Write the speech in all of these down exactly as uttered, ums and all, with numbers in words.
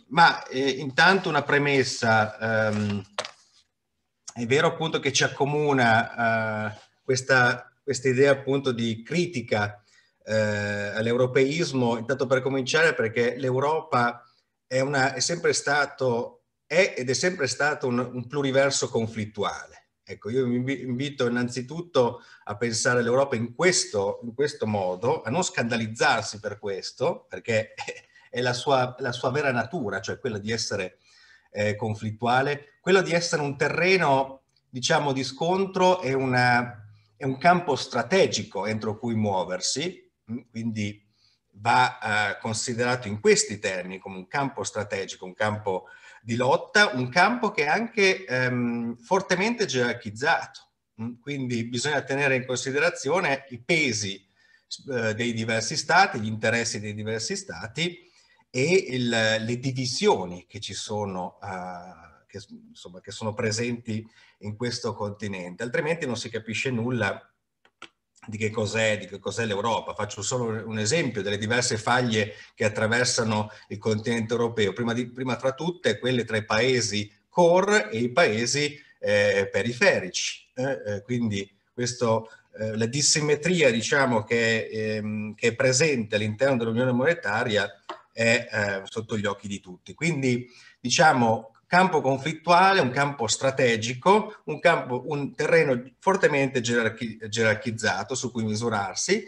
Ma eh, intanto una premessa, ehm, è vero appunto che ci accomuna eh, questa, questa idea appunto di critica eh, all'europeismo, intanto per cominciare perché l'Europa è, una, è sempre stato, è ed è sempre stato un, un pluriverso conflittuale. Ecco, io vi invito innanzitutto a pensare all'Europa in questo, in questo modo, a non scandalizzarsi per questo, perché è la sua, la sua vera natura, cioè quella di essere eh, conflittuale, quello di essere un terreno, diciamo, di scontro e una, è un campo strategico entro cui muoversi, quindi va eh, considerato in questi termini come un campo strategico, un campo di lotta, un campo che è anche ehm, fortemente gerarchizzato, quindi bisogna tenere in considerazione i pesi eh, dei diversi stati, gli interessi dei diversi stati e il, le divisioni che ci sono, uh, che, insomma, che sono presenti in questo continente, altrimenti non si capisce nulla di che cos'è, di che cos'è l'Europa. Faccio solo un esempio delle diverse faglie che attraversano il continente europeo, prima, di, prima tra tutte quelle tra i paesi core e i paesi eh, periferici. Eh, eh, quindi questo, eh, la dissimmetria, diciamo, che, ehm, che è presente all'interno dell'Unione monetaria è eh, sotto gli occhi di tutti. Quindi, diciamo, campo conflittuale, un campo strategico, un, campo, un terreno fortemente gerarchi, gerarchizzato su cui misurarsi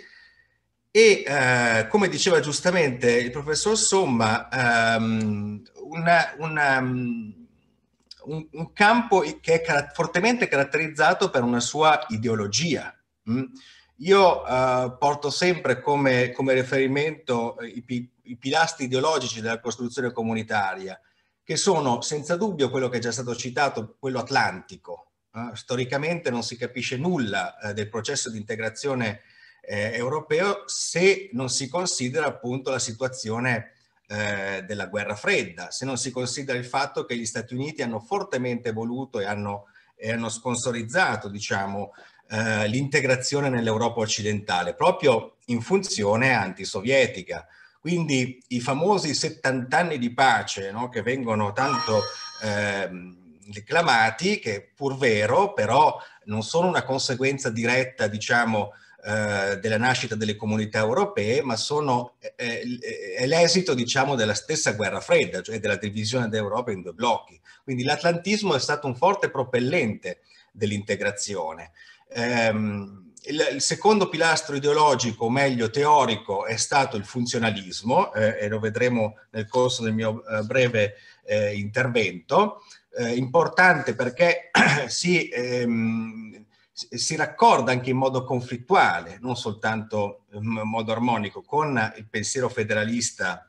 e, eh, come diceva giustamente il professor Somma, um, una, una, um, un, un campo che è car- fortemente caratterizzato per una sua ideologia. Mm? Io uh, porto sempre come, come riferimento i, i pilastri ideologici della costruzione comunitaria, che sono senza dubbio quello che è già stato citato, quello atlantico. Eh? Storicamente non si capisce nulla eh, del processo di integrazione eh, europeo se non si considera appunto la situazione eh, della guerra fredda, se non si considera il fatto che gli Stati Uniti hanno fortemente voluto e hanno, e hanno sponsorizzato, diciamo, eh, l'integrazione nell'Europa occidentale, proprio in funzione antisovietica. Quindi i famosi settanta anni di pace, no, che vengono tanto ehm, reclamati, che pur vero, però non sono una conseguenza diretta, diciamo, eh, della nascita delle comunità europee, ma sono eh, è l'esito, diciamo, della stessa guerra fredda, cioè della divisione dell'Europa in due blocchi. Quindi l'atlantismo è stato un forte propellente dell'integrazione. Ehm, il, il secondo pilastro ideologico, o meglio teorico, è stato il funzionalismo, eh, e lo vedremo nel corso del mio eh, breve eh, intervento. Eh, importante perché si, ehm, si raccorda anche in modo conflittuale, non soltanto in modo armonico, con il pensiero federalista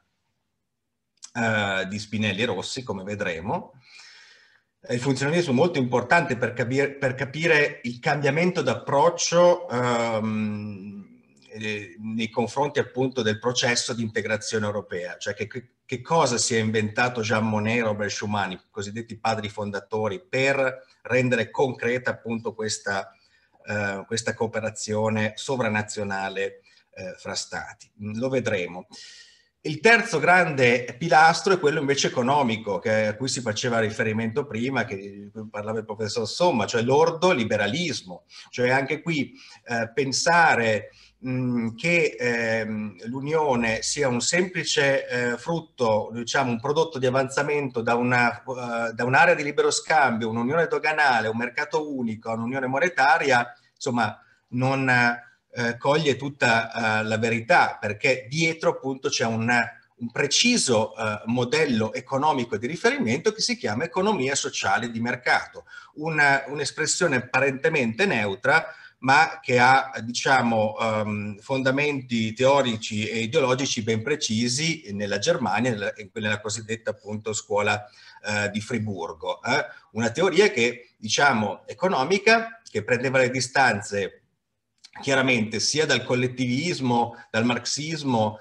eh, di Spinelli e Rossi, come vedremo. Il funzionalismo è molto importante per capire, per capire il cambiamento d'approccio ehm, nei confronti appunto del processo di integrazione europea, cioè che, che cosa si è inventato Jean Monnet e Robert Schuman, i cosiddetti padri fondatori, per rendere concreta appunto questa, eh, questa cooperazione sovranazionale eh, fra stati. Lo vedremo. Il terzo grande pilastro è quello invece economico, che, a cui si faceva riferimento prima, che parlava il professor Somma, cioè l'ordo-liberalismo, cioè anche qui eh, pensare mh, che ehm, l'Unione sia un semplice eh, frutto, diciamo un prodotto di avanzamento da, una, uh, da un'area di libero scambio, un'unione doganale, un mercato unico, un'unione monetaria, insomma non eh, coglie tutta eh, la verità, perché dietro appunto c'è un, un preciso eh, modello economico di riferimento che si chiama economia sociale di mercato, un'espressione apparentemente neutra, ma che ha, diciamo, um, fondamenti teorici e ideologici ben precisi nella Germania, nella, nella cosiddetta appunto scuola uh, di Friburgo. Eh? Una teoria che, diciamo, economica, che prendeva le distanze chiaramente sia dal collettivismo, dal marxismo,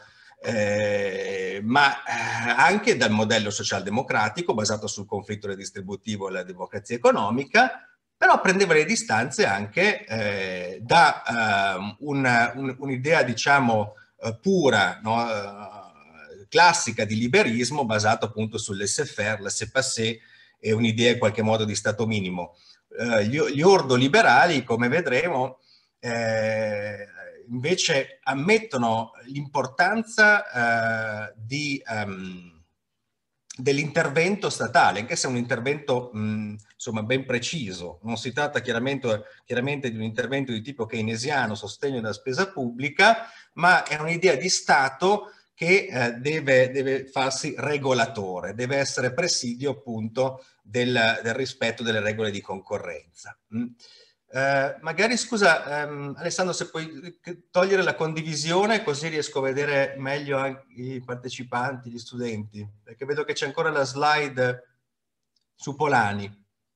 eh, ma eh, anche dal modello socialdemocratico basato sul conflitto redistributivo e la democrazia economica, però prendeva le distanze anche eh, da uh, un, un, un'idea, diciamo, uh, pura, no? uh, classica di liberismo basato appunto sul laissez-faire, laissez-passer e un'idea in qualche modo di stato minimo. Eh, gli, gli ordo-liberali, come vedremo, eh, invece ammettono l'importanza eh, di... Um, dell'intervento statale, anche se è un intervento mh, insomma ben preciso. Non si tratta chiaramente, chiaramente di un intervento di tipo keynesiano, sostegno della spesa pubblica, ma è un'idea di Stato che eh, deve, deve farsi regolatore, deve essere presidio appunto del, del rispetto delle regole di concorrenza. Mm. Eh, magari scusa ehm, Alessandro, se puoi togliere la condivisione così riesco a vedere meglio anche i partecipanti, gli studenti, perché vedo che c'è ancora la slide su Polani.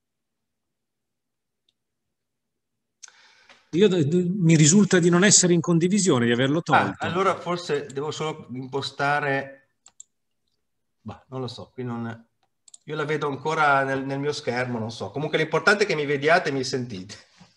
Io, mi risulta di non essere in condivisione, di averlo tolto. Ah, allora forse devo solo impostare, bah, non lo so, qui non... Io la vedo ancora nel, nel mio schermo, non so. Comunque l'importante è che mi vediate e mi sentite.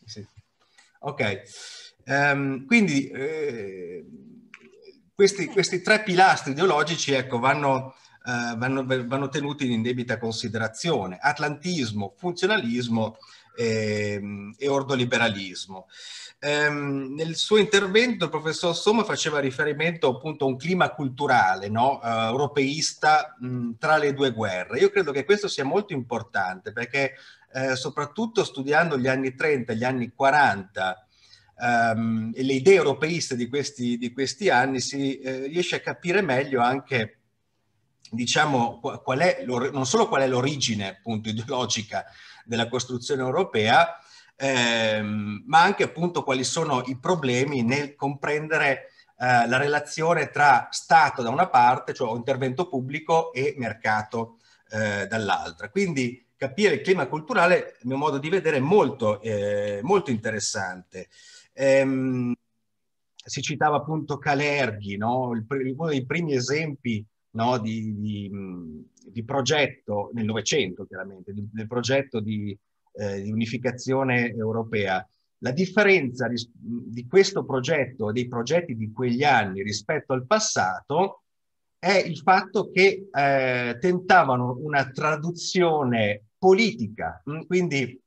Ok, um, quindi eh, questi, questi tre pilastri ideologici ecco, vanno, uh, vanno, vanno tenuti in indebita considerazione: atlantismo, funzionalismo e, e ordoliberalismo. Um, nel suo intervento il professor Somma faceva riferimento appunto a un clima culturale, no? uh, europeista mh, tra le due guerre. Io credo che questo sia molto importante perché Eh, soprattutto studiando gli anni trenta, gli anni quaranta ehm, e le idee europeiste di questi, di questi anni, si eh, riesce a capire meglio anche, diciamo, qual è non solo qual è l'origine appunto ideologica della costruzione europea, ehm, ma anche appunto quali sono i problemi nel comprendere eh, la relazione tra Stato da una parte, cioè intervento pubblico, e mercato eh, dall'altra. Quindi capire il clima culturale, a mio modo di vedere, è molto, eh, molto interessante. Ehm, si citava appunto Kalergi, no? Il, uno dei primi esempi, no? di, di, di progetto, nel Novecento chiaramente, di, del progetto di, eh, di unificazione europea. La differenza di questo progetto, dei progetti di quegli anni rispetto al passato, è il fatto che eh, tentavano una traduzione politica, quindi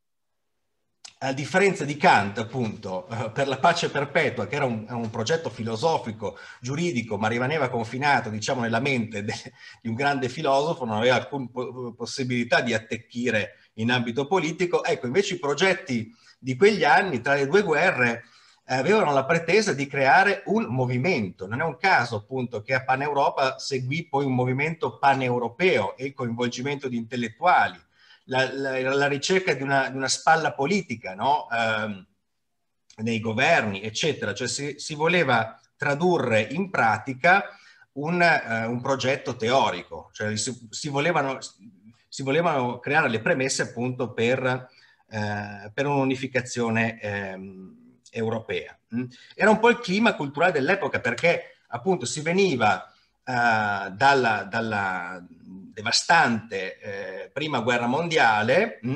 a differenza di Kant, appunto, eh, per la pace perpetua, che era un, un progetto filosofico, giuridico, ma rimaneva confinato, diciamo, nella mente de, di un grande filosofo, non aveva alcuna po possibilità di attecchire in ambito politico. Ecco, invece i progetti di quegli anni, tra le due guerre, eh, avevano la pretesa di creare un movimento. Non è un caso, appunto, che a Paneuropa seguì poi un movimento paneuropeo e il coinvolgimento di intellettuali. La, la, la ricerca di una, di una spalla politica, no? eh, nei governi, eccetera. Cioè si, si voleva tradurre in pratica un, eh, un progetto teorico, cioè si, si, volevano, si volevano creare le premesse appunto per, eh, per un'unificazione eh, europea. Era un po' il clima culturale dell'epoca perché appunto si veniva eh, dalla, dalla devastante eh, prima guerra mondiale, mh,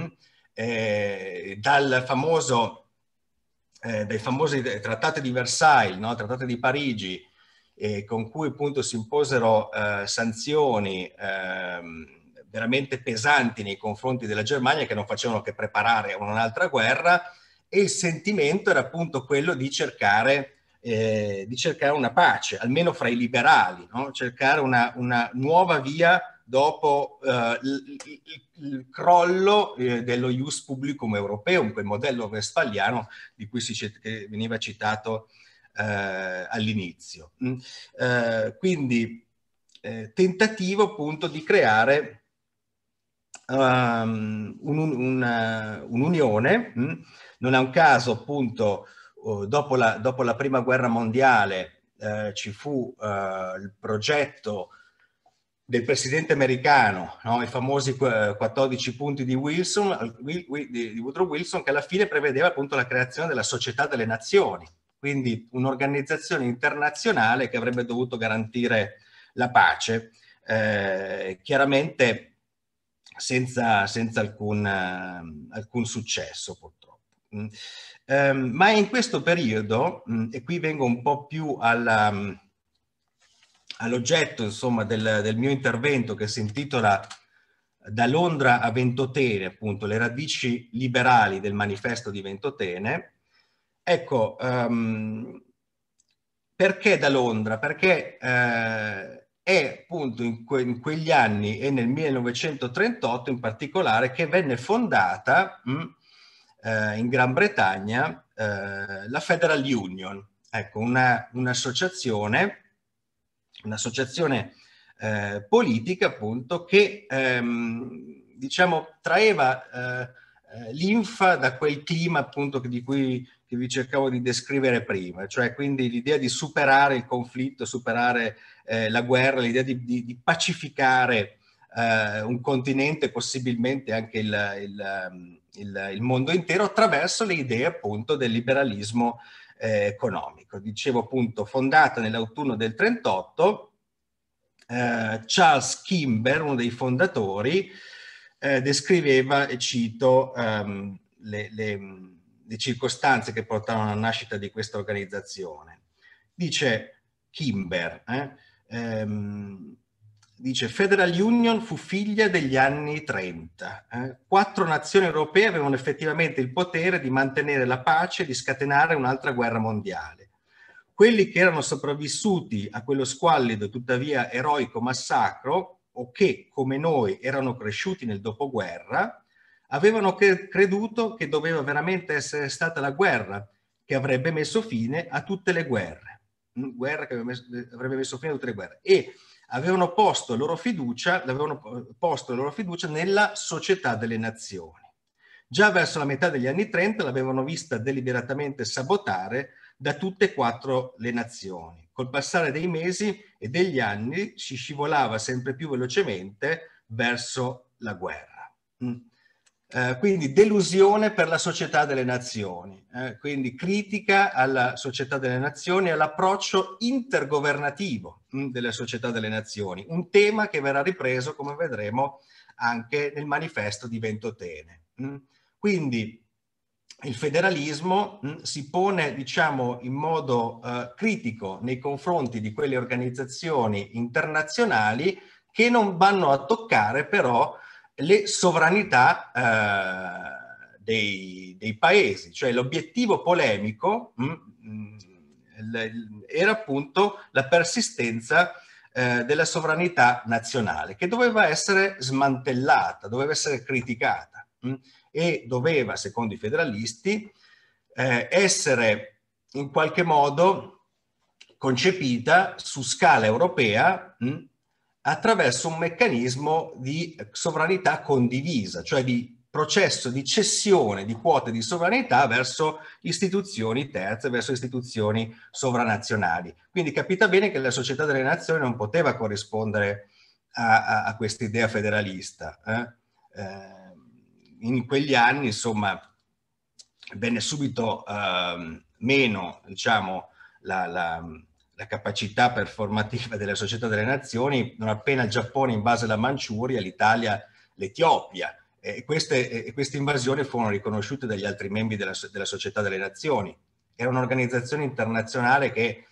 eh, dal famoso, eh, dai famosi trattati di Versailles, no? Trattati di Parigi, eh, con cui appunto si imposero eh, sanzioni ehm, veramente pesanti nei confronti della Germania, che non facevano che preparare un'altra guerra, e il sentimento era appunto quello di cercare Eh, di cercare una pace, almeno fra i liberali, no? Cercare una, una nuova via dopo eh, il, il, il crollo eh, dello ius publicum europeo, quel modello westfaliano di cui si, che veniva citato eh, all'inizio. Mm. Eh, quindi eh, tentativo appunto di creare um, un'unione, un, un mm. Non è un caso appunto Dopo la, dopo la prima guerra mondiale eh, ci fu eh, il progetto del presidente americano, no? I famosi quattordici punti di Wilson, di Woodrow Wilson, che alla fine prevedeva appunto la creazione della Società delle Nazioni, quindi un'organizzazione internazionale che avrebbe dovuto garantire la pace, eh, chiaramente senza, senza alcun, uh, alcun successo purtroppo. Mm. Um, ma in questo periodo, mh, e qui vengo un po' più alla, all'oggetto, insomma, del, del mio intervento, che si intitola Da Londra a Ventotene, appunto, le radici liberali del manifesto di Ventotene. Ecco, um, perché da Londra? Perché eh, è appunto in, que in quegli anni e nel millenovecentotrentotto in particolare che venne fondata mh, eh, in Gran Bretagna eh, la Federal Union, ecco, un'associazione, un'associazione eh, politica appunto che ehm, diciamo traeva eh, eh, linfa da quel clima appunto di cui che vi cercavo di descrivere prima, cioè quindi l'idea di superare il conflitto, superare eh, la guerra, l'idea di, di, di pacificare eh, un continente, possibilmente anche il, il, il, il mondo intero, attraverso le idee appunto del liberalismo eh, economico. Dicevo appunto, fondata nell'autunno del trentotto, eh, Charles Kimber, uno dei fondatori, eh, descriveva, e cito, um, le, le le circostanze che portarono alla nascita di questa organizzazione. Dice Kimber, eh, ehm, dice Federal Union fu figlia degli anni trenta. Eh. Quattro nazioni europee avevano effettivamente il potere di mantenere la pace e di scatenare un'altra guerra mondiale. Quelli che erano sopravvissuti a quello squallido, tuttavia eroico massacro, o che, come noi, erano cresciuti nel dopoguerra, avevano creduto che doveva veramente essere stata la guerra che avrebbe messo fine a tutte le guerre, guerra che avrebbe messo fine a tutte le guerre, e avevano posto loro fiducia, avevano posto la loro fiducia nella società delle nazioni. Già verso la metà degli anni trenta l'avevano vista deliberatamente sabotare da tutte e quattro le nazioni. Col passare dei mesi e degli anni si scivolava sempre più velocemente verso la guerra. Mm. Eh, quindi delusione per la società delle nazioni, eh, quindi critica alla società delle nazioni e all'approccio intergovernativo mh, della società delle nazioni, un tema che verrà ripreso, come vedremo, anche nel manifesto di Ventotene. Mh. Quindi il federalismo mh, si pone, diciamo, in modo eh, critico nei confronti di quelle organizzazioni internazionali che non vanno a toccare però le sovranità eh, dei, dei paesi, cioè l'obiettivo polemico mh, mh, era appunto la persistenza eh, della sovranità nazionale, che doveva essere smantellata, doveva essere criticata mh, e doveva, secondo i federalisti, eh, essere in qualche modo concepita su scala europea mh, attraverso un meccanismo di sovranità condivisa, cioè di processo di cessione di quote di sovranità verso istituzioni terze, verso istituzioni sovranazionali. Quindi capita bene che la società delle nazioni non poteva corrispondere a, a, a questa idea federalista. Eh? Eh, in quegli anni, insomma, venne subito eh, meno, diciamo, la, la la capacità performativa della società delle nazioni, non appena il Giappone invase la Manciuria, l'Italia l'Etiopia. E queste, e queste invasioni furono riconosciute dagli altri membri della, della società delle nazioni. Era un'organizzazione internazionale che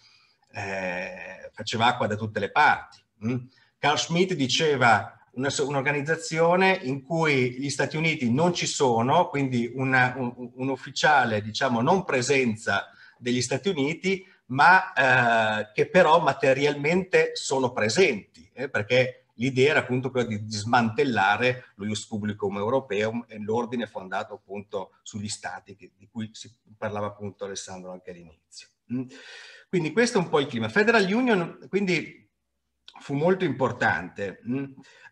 eh, faceva acqua da tutte le parti. Mm? Carl Schmitt diceva un'organizzazione in cui gli Stati Uniti non ci sono, quindi una, un, un ufficiale, diciamo, non presenza degli Stati Uniti, ma eh, che però materialmente sono presenti, eh, perché l'idea era appunto quella di, di smantellare lo Ius Publicum Europeum e l'ordine fondato appunto sugli stati, che, di cui si parlava appunto Alessandro anche all'inizio. Mm. Quindi questo è un po' il clima. Federal Union quindi fu molto importante. Mm.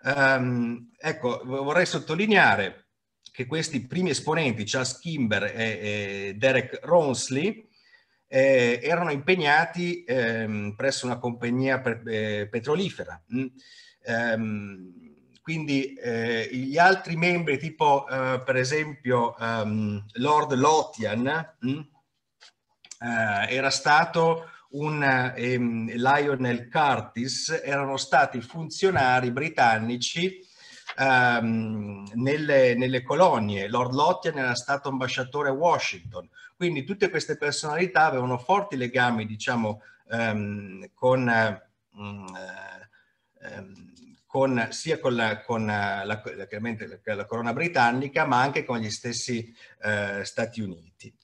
Um, ecco, vorrei sottolineare che questi primi esponenti, Charles Kimber e, e Derek Rawnsley, Eh, erano impegnati ehm, presso una compagnia per, eh, petrolifera. Mm. Ehm, quindi eh, gli altri membri, tipo eh, per esempio um, Lord Lothian, mm, eh, era stato un ehm, Lionel Curtis, erano stati funzionari britannici ehm, nelle, nelle colonie. Lord Lothian era stato ambasciatore a Washington. Quindi tutte queste personalità avevano forti legami, diciamo, ehm, con, mh, ehm, con, sia con, la, con la, chiaramente la, la corona britannica, ma anche con gli stessi eh, Stati Uniti.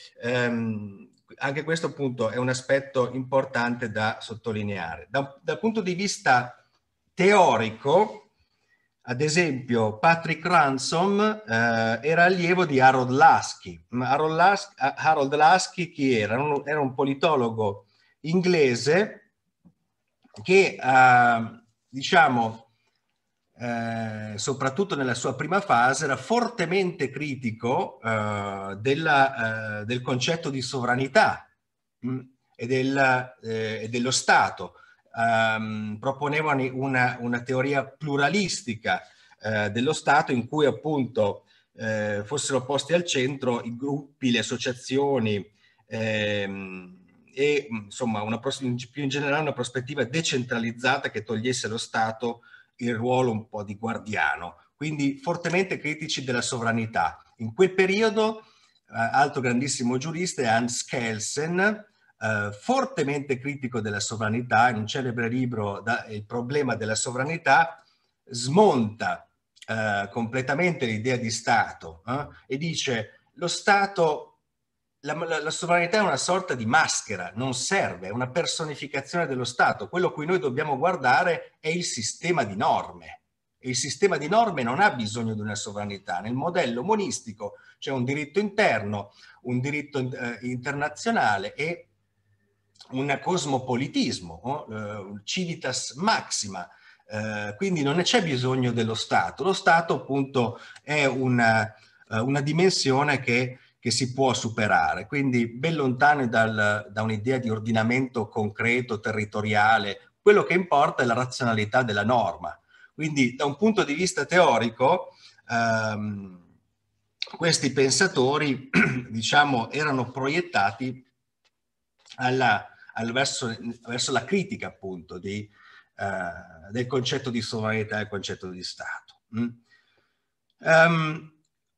Um, anche questo appunto è un aspetto importante da sottolineare. Da, dal punto di vista teorico, ad esempio, Patrick Ransom eh, era allievo di Harold Lasky. Harold Lasky, Harold Lasky chi era? Era un, era un politologo inglese che, eh, diciamo, eh, soprattutto nella sua prima fase, era fortemente critico eh, della, eh, del concetto di sovranità mh, e, del, eh, e dello Stato. Um, proponevano una, una teoria pluralistica eh, dello Stato in cui appunto eh, fossero posti al centro i gruppi, le associazioni ehm, e insomma una, più in generale una prospettiva decentralizzata che togliesse allo Stato il ruolo un po' di guardiano, quindi fortemente critici della sovranità. In quel periodo, eh, altro grandissimo giurista è Hans Kelsen, Uh, fortemente critico della sovranità, in un celebre libro, da, Il problema della sovranità, smonta uh, completamente l'idea di Stato eh, e dice lo Stato, la, la, la sovranità è una sorta di maschera, non serve, è una personificazione dello Stato. Quello a cui noi dobbiamo guardare è il sistema di norme. E il sistema di norme non ha bisogno di una sovranità. Nel modello monistico c'è un diritto interno, un diritto eh, internazionale e un cosmopolitismo, no? Civitas maxima, eh, quindi non c'è bisogno dello Stato. Lo Stato appunto è una, una dimensione che, che si può superare, quindi ben lontano dal, da un'idea di ordinamento concreto, territoriale. Quello che importa è la razionalità della norma. Quindi da un punto di vista teorico ehm, questi pensatori diciamo erano proiettati alla Al verso, verso la critica appunto di, uh, del concetto di sovranità e del concetto di Stato. Mm. Um,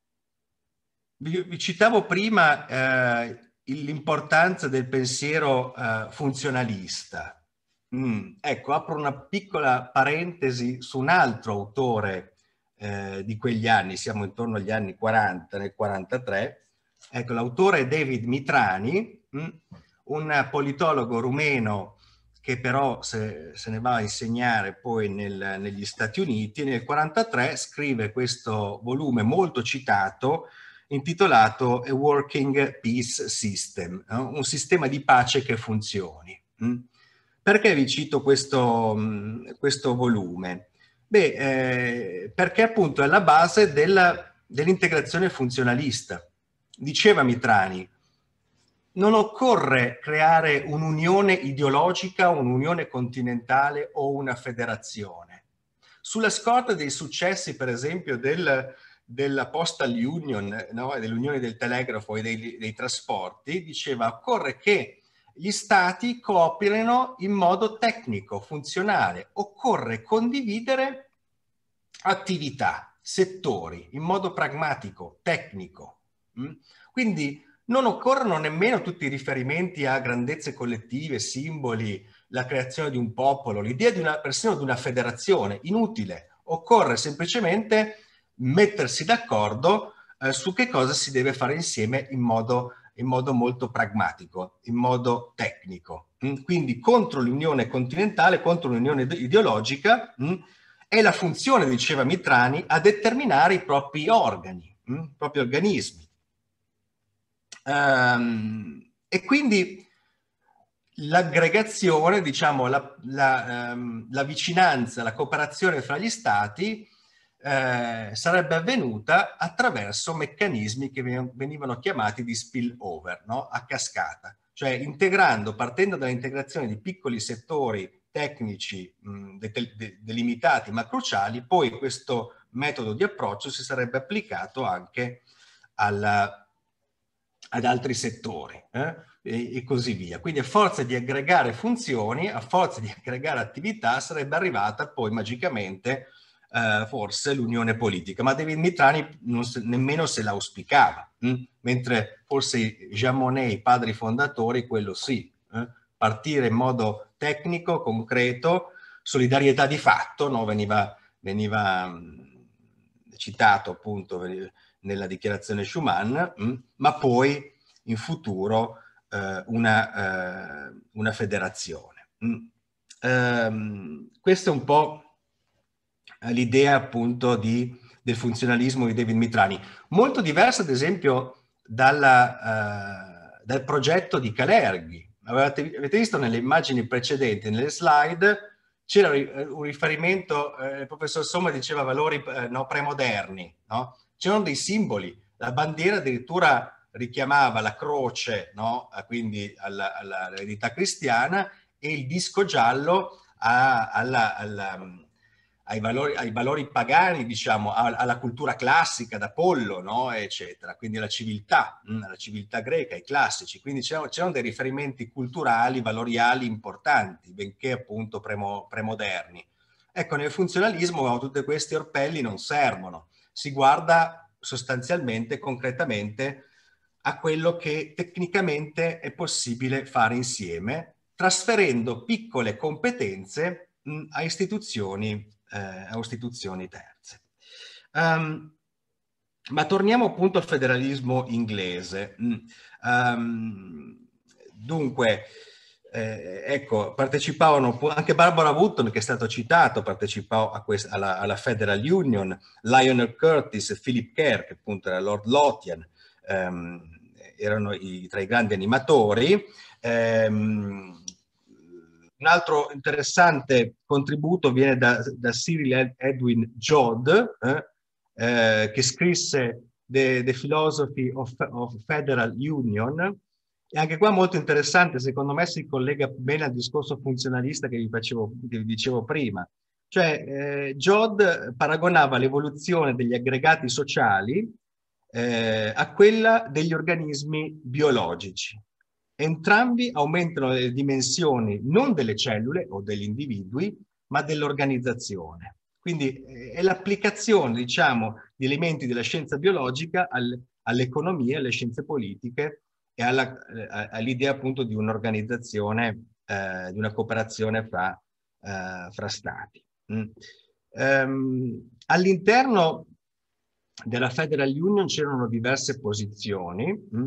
vi, vi citavo prima uh, l'importanza del pensiero uh, funzionalista. Mm. Ecco, apro una piccola parentesi su un altro autore uh, di quegli anni, siamo intorno agli anni quaranta, nel quarantatré. Ecco, l'autore è David Mitrani, mm, un politologo rumeno che però se, se ne va a insegnare poi nel, negli Stati Uniti. Nel quarantatré scrive questo volume molto citato intitolato A Working Peace System, no? Un sistema di pace che funzioni. Mm? Perché vi cito questo, questo volume? Beh, eh, perché appunto è la base dell'integrazione funzionalista. Diceva Mitrani, non occorre creare un'unione ideologica, un'unione continentale o una federazione. Sulla scorta dei successi, per esempio, del, della Postal Union, no? dell'Unione del Telegrafo e dei, dei trasporti, diceva occorre che gli stati cooperino in modo tecnico, funzionale, occorre condividere attività, settori, in modo pragmatico, tecnico. Quindi non occorrono nemmeno tutti i riferimenti a grandezze collettive, simboli, la creazione di un popolo, l'idea di una, persino di una federazione, inutile. Occorre semplicemente mettersi d'accordo eh, su che cosa si deve fare insieme in modo, in modo molto pragmatico, in modo tecnico. Mm? Quindi contro l'unione continentale, contro l'unione ideologica, mm? è la funzione, diceva Mitrani, a determinare i propri organi, mm? i propri organismi. Um, e quindi l'aggregazione, diciamo, la, la, um, la vicinanza, la cooperazione fra gli stati eh, sarebbe avvenuta attraverso meccanismi che venivano chiamati di spillover, no? A cascata, cioè integrando, partendo dall'integrazione di piccoli settori tecnici mh, de de delimitati ma cruciali, poi questo metodo di approccio si sarebbe applicato anche alla ad altri settori eh? e, e così via. Quindi a forza di aggregare funzioni, a forza di aggregare attività, sarebbe arrivata poi magicamente eh, forse l'unione politica. Ma David Mitrani non se, nemmeno se l'auspicava, hm? mentre forse Jean Monnet, i padri fondatori, quello sì, eh? partire in modo tecnico, concreto, solidarietà di fatto, no? veniva, veniva mh, citato appunto nella dichiarazione Schuman, mh, ma poi in futuro eh, una, eh, una federazione. Mh. Um, questa è un po' l'idea appunto di, del funzionalismo di David Mitrani, molto diversa ad esempio dalla, uh, dal progetto di Kalergi. Avete, avete visto nelle immagini precedenti, nelle slide, c'era un riferimento, eh, il professor Somma diceva valori eh, no, premoderni, no? C'erano dei simboli, la bandiera addirittura richiamava la croce, no? Quindi all'eredità cristiana, e il disco giallo a, alla, alla, ai, valori, ai valori pagani, diciamo, alla cultura classica d'Apollo, no? Eccetera, quindi alla civiltà, alla civiltà greca, ai classici, quindi c'erano dei riferimenti culturali, valoriali importanti, benché appunto premo, premoderni. Ecco, nel funzionalismo tutti questi orpelli non servono, si guarda sostanzialmente, concretamente, a quello che tecnicamente è possibile fare insieme, trasferendo piccole competenze mh, a, istituzioni, eh, a istituzioni terze. Um, ma torniamo appunto al federalismo inglese. Um, dunque, eh, ecco, partecipavano anche Barbara Wootton, che è stato citato, partecipò a questa, alla, alla Federal Union, Lionel Curtis, Philip Kerr, che appunto era Lord Lothian, um, erano i, tra i grandi animatori. Um, un altro interessante contributo viene da, da Cyril Edwin Jodd, eh, eh, che scrisse The, The Philosophy of, of Federal Union, e anche qua molto interessante, secondo me si collega bene al discorso funzionalista che vi, facevo, che vi dicevo prima. Cioè, eh, Jodd paragonava l'evoluzione degli aggregati sociali eh, a quella degli organismi biologici. Entrambi aumentano le dimensioni non delle cellule o degli individui, ma dell'organizzazione. Quindi eh, è l'applicazione, diciamo, di elementi della scienza biologica al, all'economia, alle scienze politiche e all'idea appunto di un'organizzazione, eh, di una cooperazione fra, eh, fra stati. Mm. Um, all'interno della Federal Union c'erano diverse posizioni, mm.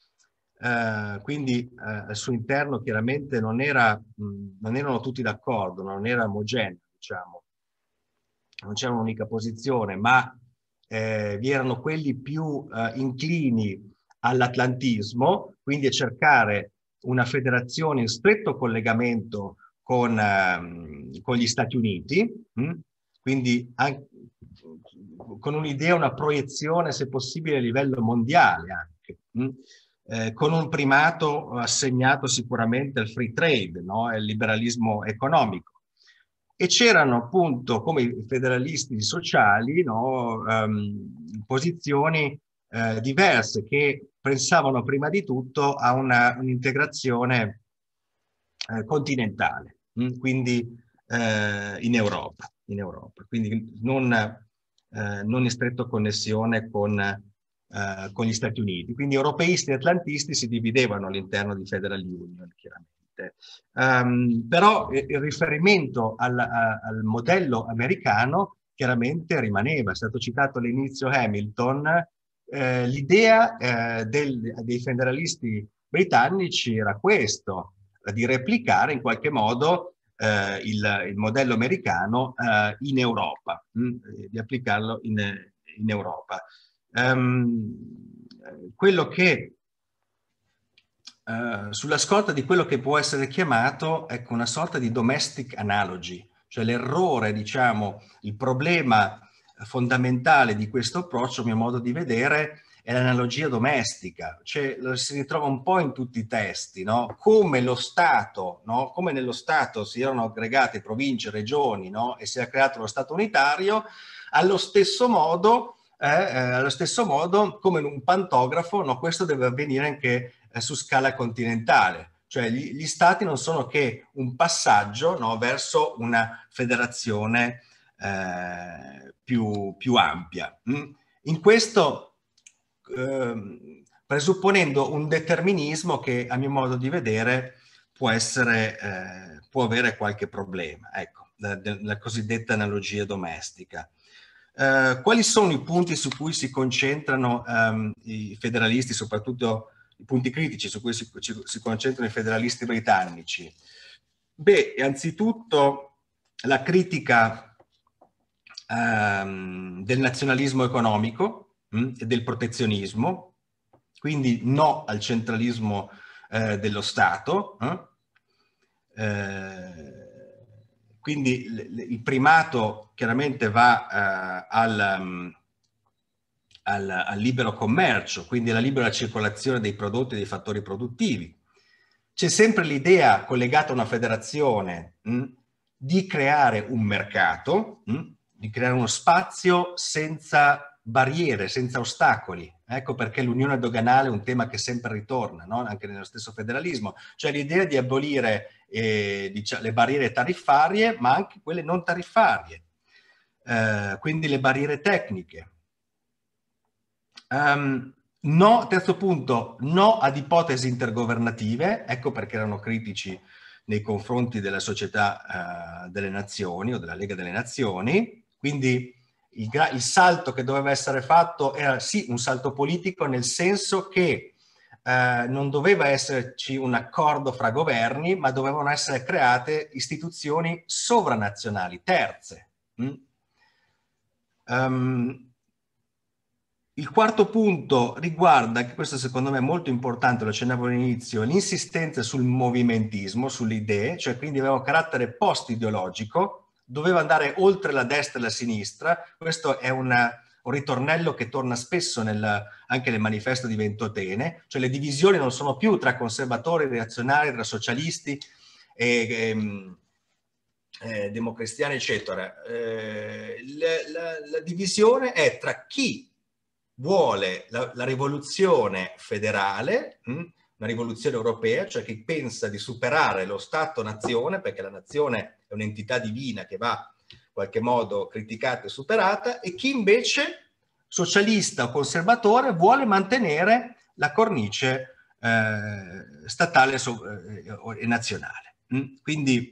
Uh, quindi uh, al suo interno chiaramente non, era, mh, non erano tutti d'accordo, non era omogeneo, diciamo, non c'era un'unica posizione, ma eh, vi erano quelli più uh, inclini all'atlantismo, quindi a cercare una federazione in stretto collegamento con, uh, con gli Stati Uniti, mh? Quindi anche, con un'idea, una proiezione, se possibile, a livello mondiale anche. Mh? Eh, con un primato assegnato sicuramente al free trade, no? Al liberalismo economico. E c'erano appunto, come i federalisti sociali, no? um, posizioni eh, diverse che pensavano prima di tutto a un'integrazione eh, continentale, mh? quindi eh, in Europa, in Europa, quindi non, eh, non in stretta connessione con Uh, con gli Stati Uniti. Quindi europeisti e atlantisti si dividevano all'interno di Federal Union, chiaramente. Um, però eh, il riferimento al, a, al modello americano chiaramente rimaneva. È stato citato all'inizio Hamilton. Eh, l'idea eh, dei federalisti britannici era questo, di replicare in qualche modo eh, il, il modello americano eh, in Europa, mh, di applicarlo in, in Europa. Um, quello che uh, sulla scorta di quello che può essere chiamato, ecco, una sorta di domestic analogy, cioè l'errore, diciamo, il problema fondamentale di questo approccio, a mio modo di vedere, è l'analogia domestica, cioè si ritrova un po' in tutti i testi, no? Come lo Stato, no? Come nello Stato si erano aggregate province, regioni, no? E si è creato lo Stato unitario, allo stesso modo Eh, eh, allo stesso modo, come in un pantografo, no, questo deve avvenire anche eh, su scala continentale, cioè gli, gli stati non sono che un passaggio, no, verso una federazione eh, più, più ampia. Mm? In questo, eh, presupponendo un determinismo che, a mio modo di vedere, può essere, eh, può avere qualche problema. Ecco, la, la cosiddetta analogia domestica. Eh, quali sono i punti su cui si concentrano um, i federalisti, soprattutto i punti critici su cui si, si concentrano i federalisti britannici? Beh, anzitutto la critica um, del nazionalismo economico mh, e del protezionismo, quindi no al centralismo eh, dello Stato, eh? Eh, quindi il primato chiaramente va uh, al, um, al, al libero commercio, quindi alla libera circolazione dei prodotti e dei fattori produttivi. C'è sempre l'idea collegata a una federazione mh, di creare un mercato, mh, di creare uno spazio senza barriere, senza ostacoli. Ecco perché l'unione doganale è un tema che sempre ritorna, no? Anche nello stesso federalismo, cioè l'idea di abolire eh, diciamo, le barriere tariffarie, ma anche quelle non tariffarie, eh, quindi le barriere tecniche. Um, no, terzo punto, no ad ipotesi intergovernative, ecco perché erano critici nei confronti della Società uh, delle Nazioni o della Lega delle Nazioni, quindi il, il salto che doveva essere fatto era sì un salto politico, nel senso che uh, non doveva esserci un accordo fra governi, ma dovevano essere create istituzioni sovranazionali, terze. Mm? Um, Il quarto punto riguarda, che questo secondo me è molto importante, lo accennavo all'inizio, l'insistenza sul movimentismo, sulle idee, cioè quindi aveva un carattere post-ideologico, doveva andare oltre la destra e la sinistra. Questo è una, un ritornello che torna spesso nel, anche nel manifesto di Ventotene, cioè le divisioni non sono più tra conservatori, reazionari, tra socialisti e... e eh, democristiani, eccetera. Eh, la, la, la divisione è tra chi vuole la, la rivoluzione federale, mh? una rivoluzione europea, cioè chi pensa di superare lo Stato-nazione, perché la nazione è un'entità divina che va in qualche modo criticata e superata, e chi invece, socialista o conservatore, vuole mantenere la cornice eh, statale e nazionale. Mh? Quindi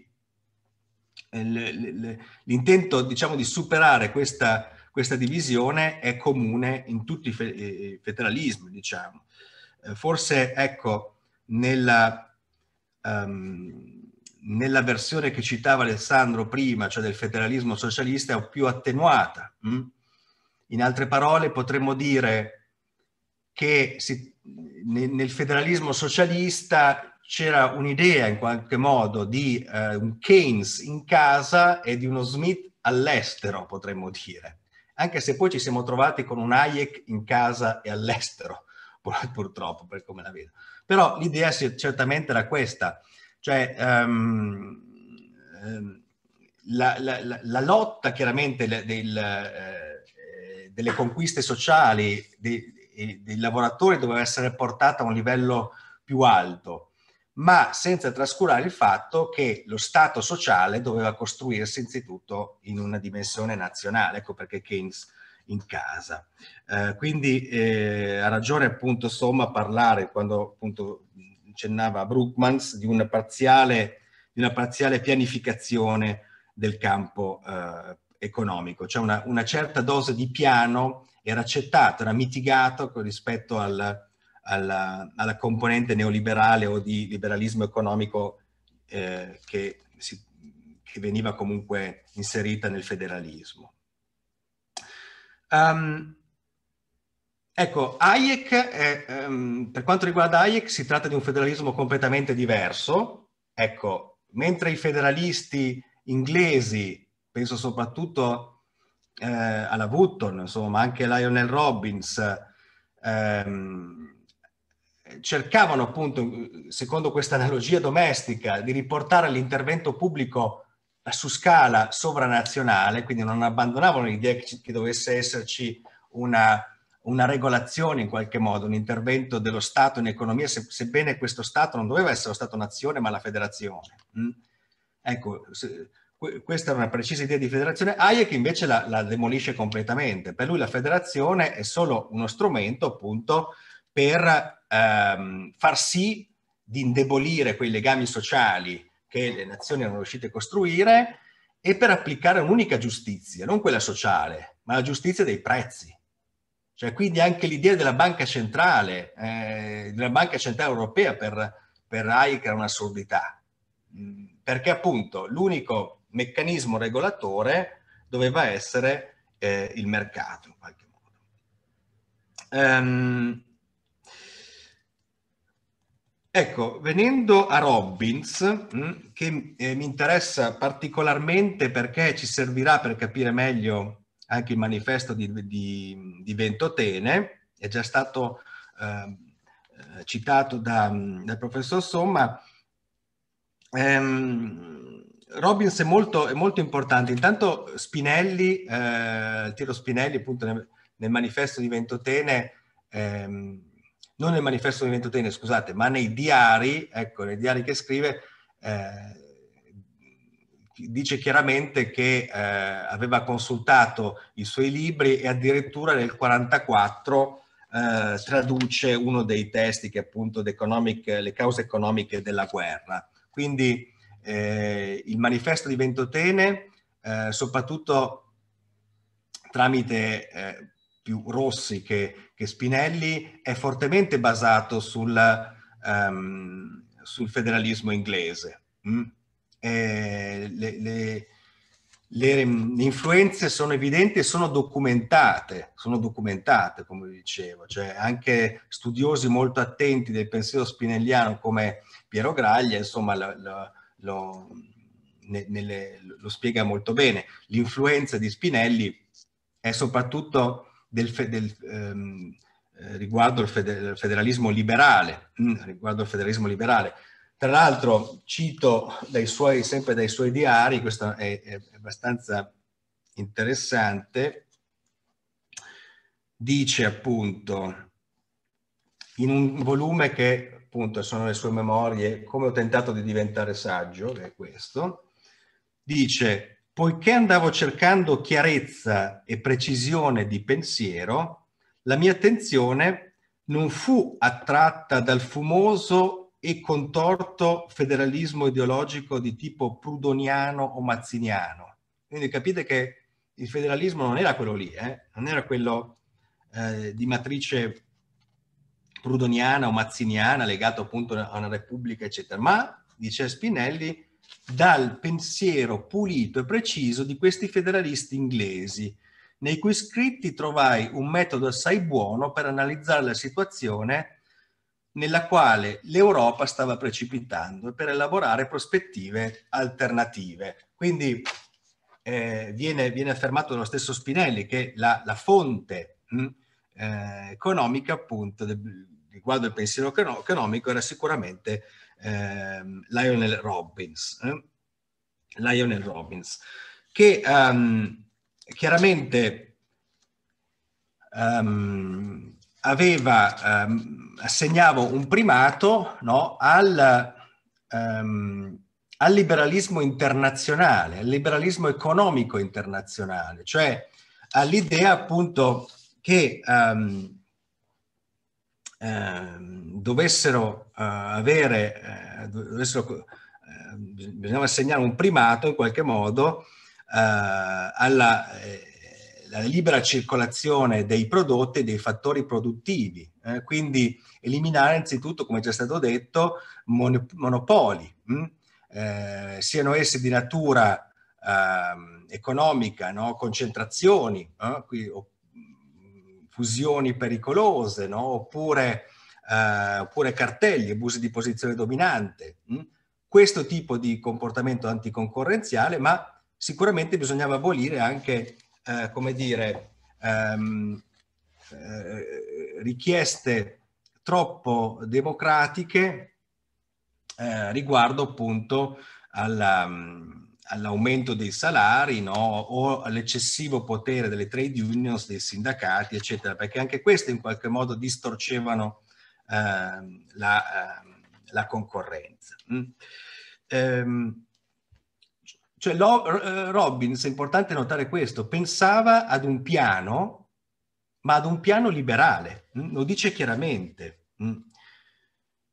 l'intento, diciamo, di superare questa, questa divisione è comune in tutti i federalismi, diciamo. Eh, forse, ecco, nella, um, nella versione che citava Alessandro prima, cioè del federalismo socialista, è più attenuata. Hm? In altre parole, potremmo dire che si, nel federalismo socialista c'era un'idea in qualche modo di eh, un Keynes in casa e di uno Smith all'estero, potremmo dire. Anche se poi ci siamo trovati con un Hayek in casa e all'estero, pur, purtroppo, per come la vedo. Però l'idea certamente era questa, cioè um, um, la, la, la, la lotta chiaramente del, eh, delle conquiste sociali dei, dei lavoratori doveva essere portata a un livello più alto, ma senza trascurare il fatto che lo Stato sociale doveva costruirsi innanzitutto in una dimensione nazionale, ecco perché Keynes in casa. Eh, quindi eh, ha ragione appunto Somma a parlare, quando appunto accennava a Brookmans, di una parziale, di una parziale pianificazione del campo eh, economico, cioè una, una certa dose di piano era accettato, era mitigato rispetto al Alla, alla componente neoliberale o di liberalismo economico eh, che, si, che veniva comunque inserita nel federalismo. Um, ecco, Hayek, è, um, per quanto riguarda Hayek, si tratta di un federalismo completamente diverso. Ecco, mentre i federalisti inglesi, penso soprattutto eh, alla Wootton, insomma, ma anche Lionel Robbins, ehm, cercavano appunto, secondo questa analogia domestica, di riportare l'intervento pubblico su scala sovranazionale, quindi non abbandonavano l'idea che, che dovesse esserci una, una regolazione in qualche modo, un intervento dello Stato in economia, se, sebbene questo Stato non doveva essere lo Stato-nazione ma la federazione. Mm? Ecco, se, questa è una precisa idea di federazione. Hayek invece la, la demolisce completamente. Per lui la federazione è solo uno strumento appunto per ehm, far sì di indebolire quei legami sociali che le nazioni erano riuscite a costruire e per applicare un'unica giustizia, non quella sociale, ma la giustizia dei prezzi. Cioè, quindi anche l'idea della banca centrale, eh, della banca centrale europea per, per Hayek era un'assurdità, perché appunto l'unico meccanismo regolatore doveva essere eh, il mercato in qualche modo. Um, ecco, venendo a Robbins, mh, che eh, mi interessa particolarmente perché ci servirà per capire meglio anche il manifesto di, di, di Ventotene, è già stato eh, citato da, dal professor Somma. Ehm, Robbins è molto, è molto importante. Intanto Spinelli, eh, Tiro Spinelli appunto nel, nel manifesto di Ventotene, ehm, non nel manifesto di Ventotene, scusate, ma nei diari, ecco, nei diari che scrive, eh, dice chiaramente che eh, aveva consultato i suoi libri e addirittura nel quarantaquattro eh, traduce uno dei testi che è appunto le cause economiche della guerra. Quindi eh, il manifesto di Ventotene, eh, soprattutto tramite eh, più Rossi che, che Spinelli, è fortemente basato sul, um, sul federalismo inglese. Mm? Eh, le, le, le, le influenze sono evidenti e sono documentate, sono documentate, come dicevo, cioè anche studiosi molto attenti del pensiero spinelliano come Piero Graglia, insomma, lo, lo, lo, nelle, lo spiega molto bene. L'influenza di Spinelli è soprattutto del, del, ehm, riguardo il federalismo liberale, mh, riguardo il federalismo liberale. Tra l'altro cito dai suoi, sempre dai suoi diari, questo è, è abbastanza interessante, dice appunto in un volume che appunto sono le sue memorie, Come ho tentato di diventare saggio, che è questo, dice: poiché andavo cercando chiarezza e precisione di pensiero, la mia attenzione non fu attratta dal fumoso e contorto federalismo ideologico di tipo prudoniano o mazziniano. Quindi capite che il federalismo non era quello lì, eh? Non era quello eh, di matrice prudoniana o mazziniana legato appunto a una repubblica, eccetera, ma, dice Spinelli, dal pensiero pulito e preciso di questi federalisti inglesi, nei cui scritti trovai un metodo assai buono per analizzare la situazione nella quale l'Europa stava precipitando e per elaborare prospettive alternative. Quindi eh, viene, viene affermato dallo stesso Spinelli che la, la fonte mh, eh, economica, appunto, del, riguardo il pensiero economico, era sicuramente eh, Lionel Robbins. Eh? Lionel Robbins, che um, chiaramente um, aveva, um, assegnava un primato, no, al, um, al liberalismo internazionale, al liberalismo economico internazionale, cioè all'idea appunto che um, um, dovessero uh, avere, uh, dovessero, uh, bisognava assegnare un primato in qualche modo uh, alla eh, la libera circolazione dei prodotti e dei fattori produttivi, eh? Quindi eliminare innanzitutto, come è già stato detto, mon monopoli, mh? Eh, siano essi di natura eh, economica, no? Concentrazioni, eh? Qui, o, fusioni pericolose, no? oppure, eh, oppure cartelli, abusi di posizione dominante. Mh? Questo tipo di comportamento anticoncorrenziale, ma sicuramente bisognava abolire anche Eh, come dire, ehm, eh, richieste troppo democratiche eh, riguardo appunto all'aumento dei salari, no? O all'eccessivo potere delle trade unions, dei sindacati, eccetera, perché anche queste in qualche modo distorcevano eh, la, eh, la concorrenza. Mm. Ehm, Cioè, Robbins, è importante notare questo, pensava ad un piano, ma ad un piano liberale, lo dice chiaramente.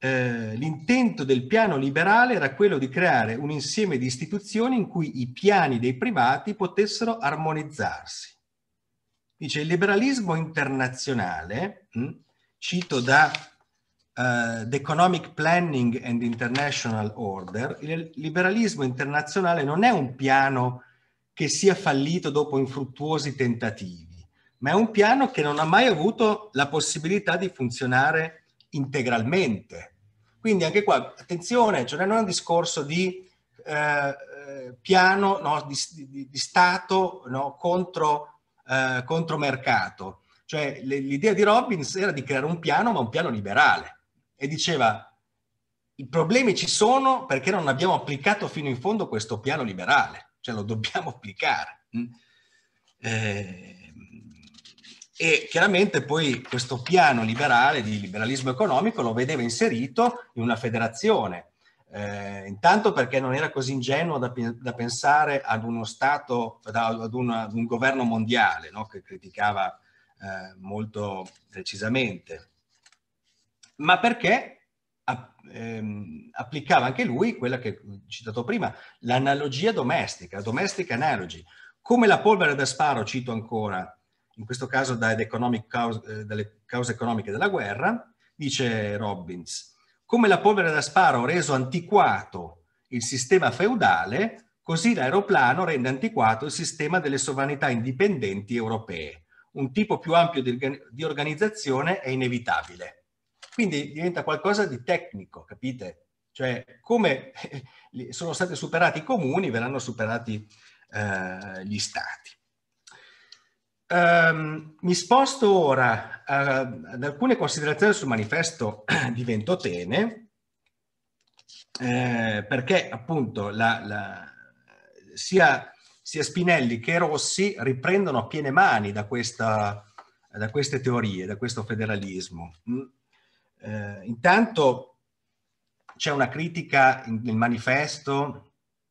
eh, l'intento del piano liberale era quello di creare un insieme di istituzioni in cui i piani dei privati potessero armonizzarsi. Dice il liberalismo internazionale, mh, cito da uh, The Economic Planning and International Order, il liberalismo internazionale non è un piano che sia fallito dopo infruttuosi tentativi, ma è un piano che non ha mai avuto la possibilità di funzionare integralmente. Quindi anche qua, attenzione, cioè non è un discorso di eh, piano, no, di, di, di Stato, no, contro Uh, contromercato. Cioè l'idea di Robbins era di creare un piano, ma un piano liberale, e diceva i problemi ci sono perché non abbiamo applicato fino in fondo questo piano liberale, cioè lo dobbiamo applicare. Mm. Eh, e chiaramente poi questo piano liberale di liberalismo economico lo vedeva inserito in una federazione. Eh, intanto perché non era così ingenuo da, da pensare ad uno Stato, ad, una, ad un governo mondiale, no? Che criticava eh, molto precisamente, ma perché app, ehm, applicava anche lui quella che ho citato prima, l'analogia domestica, domestic analogy. Come la polvere da sparo, cito ancora, in questo caso da economic cause, eh, dalle cause economiche della guerra, dice Robbins, come la polvere da sparo ha reso antiquato il sistema feudale, così l'aeroplano rende antiquato il sistema delle sovranità indipendenti europee. Un tipo più ampio di, di organizzazione è inevitabile. Quindi diventa qualcosa di tecnico, capite? Cioè, come sono stati superati i comuni, verranno superati eh, gli stati. Um, mi sposto ora uh, ad alcune considerazioni sul manifesto di Ventotene, eh, perché appunto la, la, sia, sia Spinelli che Rossi riprendono a piene mani da, questa, da queste teorie, da questo federalismo. Mm. Eh, intanto c'è una critica nel manifesto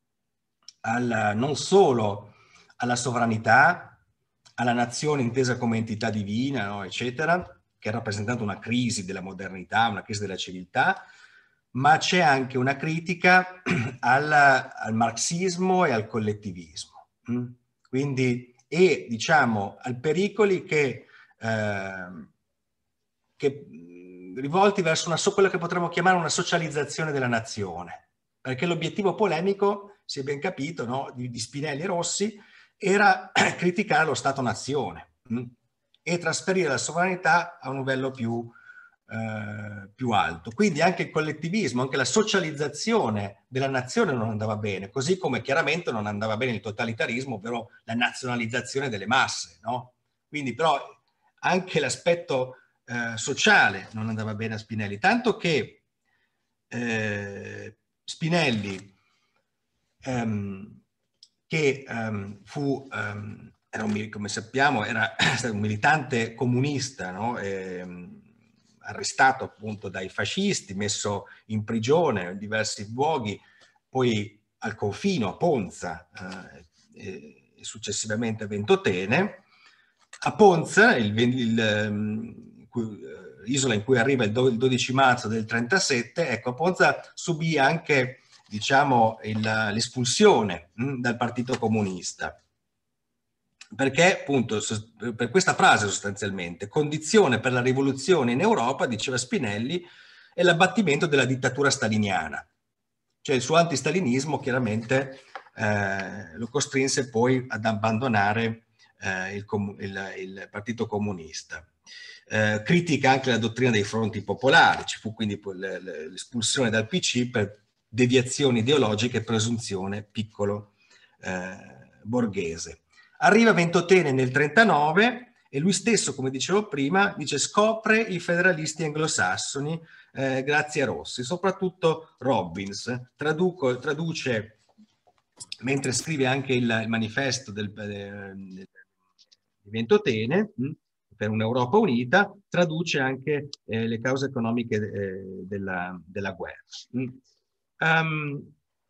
al, non solo alla sovranità, alla nazione intesa come entità divina, no, eccetera, che ha rappresentato una crisi della modernità, una crisi della civiltà, ma c'è anche una critica al, al marxismo e al collettivismo. Mm? Quindi, e diciamo, ai pericoli che, eh, che rivolti verso una, quella che potremmo chiamare una socializzazione della nazione, perché l'obiettivo polemico, si è ben capito, no, di, di Spinelli e Rossi, era criticare lo Stato-nazione mh? e trasferire la sovranità a un livello più, eh, più alto. Quindi anche il collettivismo, anche la socializzazione della nazione non andava bene, così come chiaramente non andava bene il totalitarismo, ovvero la nazionalizzazione delle masse. No? Quindi però anche l'aspetto eh, sociale non andava bene a Spinelli, tanto che eh, Spinelli ehm, che um, fu, um, era un, come sappiamo, era un militante comunista, no? e, um, arrestato appunto dai fascisti, messo in prigione in diversi luoghi, poi al confino a Ponza eh, e successivamente a Ventotene. A Ponza, il, il, um, isola in cui arriva il dodici marzo del trentasette, ecco, a Ponza subì anche diciamo l'espulsione dal Partito Comunista, perché appunto per questa frase sostanzialmente condizione per la rivoluzione in Europa, diceva Spinelli, è l'abbattimento della dittatura staliniana, cioè il suo antistalinismo chiaramente eh, lo costrinse poi ad abbandonare eh, il, il, il Partito Comunista. Eh, critica anche la dottrina dei fronti popolari, ci fu quindi l'espulsione dal P C per deviazioni ideologiche e presunzione piccolo eh, borghese. Arriva Ventotene nel trentanove e lui stesso, come dicevo prima, dice scopre i federalisti anglosassoni eh, grazie a Rossi, soprattutto Robbins. Traduco, traduce, mentre scrive anche il, il manifesto del, del, del Ventotene, mh, per un'Europa unita, traduce anche eh, le cause economiche eh, della, della guerra. Mm. Um,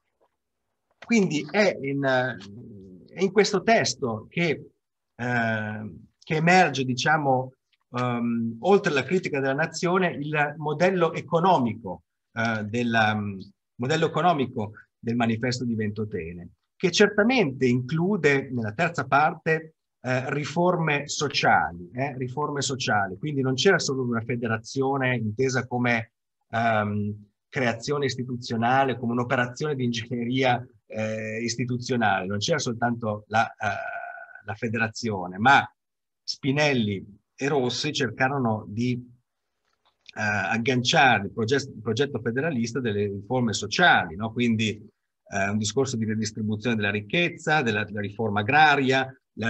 quindi è in, è in questo testo che, eh, che emerge, diciamo, um, oltre alla critica della nazione, il modello economico eh, del um, modello economico del manifesto di Ventotene, che certamente include nella terza parte eh, riforme sociali, eh, riforme sociali, quindi non c'era solo una federazione intesa come um, creazione istituzionale, come un'operazione di ingegneria eh, istituzionale, non c'era soltanto la, uh, la federazione, ma Spinelli e Rossi cercarono di Uh, agganciare il progetto, il progetto federalista delle riforme sociali, no? Quindi uh, un discorso di redistribuzione della ricchezza, della, della riforma agraria,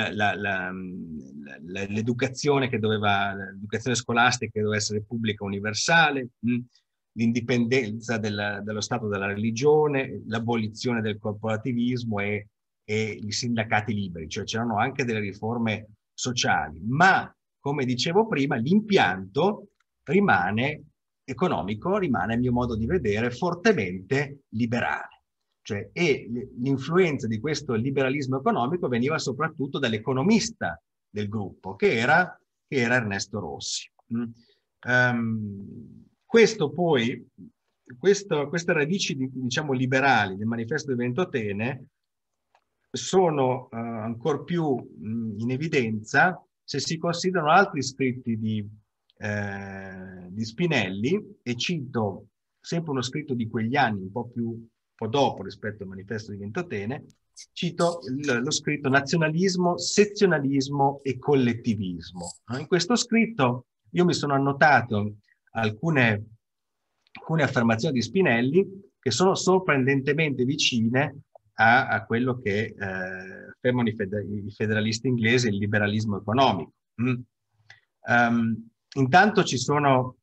l'educazione che doveva, l'educazione scolastica che doveva essere pubblica universale, l'indipendenza dello Stato dalla religione, l'abolizione del corporativismo e, e i sindacati liberi, cioè c'erano anche delle riforme sociali, ma come dicevo prima l'impianto rimane economico, rimane a mio modo di vedere fortemente liberale. Cioè, e l'influenza di questo liberalismo economico veniva soprattutto dall'economista del gruppo, che era, che era Ernesto Rossi. Mm. Um, questo poi, questo, queste radici diciamo liberali del manifesto di Ventotene sono uh, ancor più mh, in evidenza se si considerano altri scritti di Eh, di Spinelli, e cito sempre uno scritto di quegli anni, un po' più un po' dopo rispetto al manifesto di Ventotene, cito il, lo scritto Nazionalismo, Sezionalismo e Collettivismo. In questo scritto io mi sono annotato alcune, alcune affermazioni di Spinelli che sono sorprendentemente vicine a, a quello che eh, affermano i, feder i federalisti inglesi, il liberalismo economico. Mm. Um, Intanto ci sono,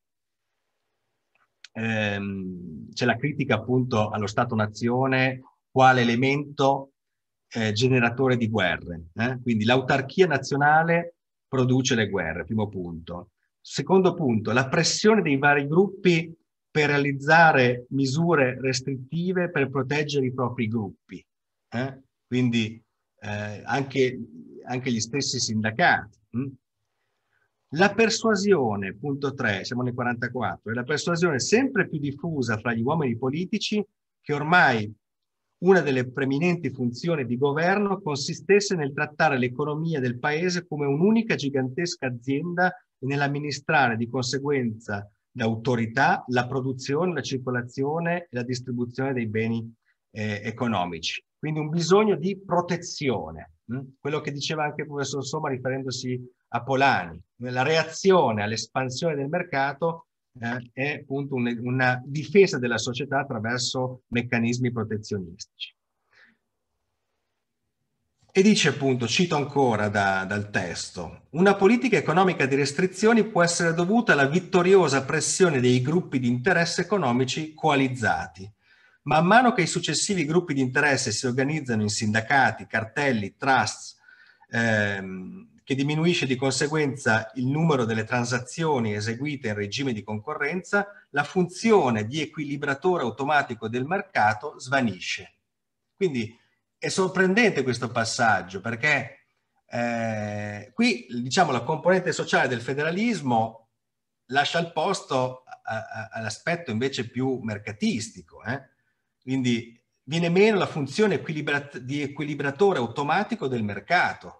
ehm, c'è la critica appunto allo Stato-nazione quale elemento eh, generatore di guerre. Eh? Quindi l'autarchia nazionale produce le guerre, primo punto. Secondo punto, la pressione dei vari gruppi per realizzare misure restrittive per proteggere i propri gruppi. Eh? Quindi eh, anche, anche gli stessi sindacati. Hm? La persuasione, punto tre, siamo nel quarantaquattro, è la persuasione sempre più diffusa fra gli uomini politici che ormai una delle preminenti funzioni di governo consistesse nel trattare l'economia del paese come un'unica gigantesca azienda e nell'amministrare di conseguenza d'autorità la produzione, la circolazione e la distribuzione dei beni eh, economici. Quindi un bisogno di protezione, hm? Quello che diceva anche il professor Somma riferendosi a Polanyi. La reazione all'espansione del mercato eh, è appunto un, una difesa della società attraverso meccanismi protezionistici. E dice appunto, cito ancora da, dal testo, una politica economica di restrizioni può essere dovuta alla vittoriosa pressione dei gruppi di interesse economici coalizzati. Man mano che i successivi gruppi di interesse si organizzano in sindacati, cartelli, trusts, ehm, che diminuisce di conseguenza il numero delle transazioni eseguite in regime di concorrenza, la funzione di equilibratore automatico del mercato svanisce. Quindi è sorprendente questo passaggio perché eh, qui diciamo la componente sociale del federalismo lascia il posto all'aspetto invece più mercatistico. Eh? Quindi viene meno la funzione equilibrat- di equilibratore automatico del mercato.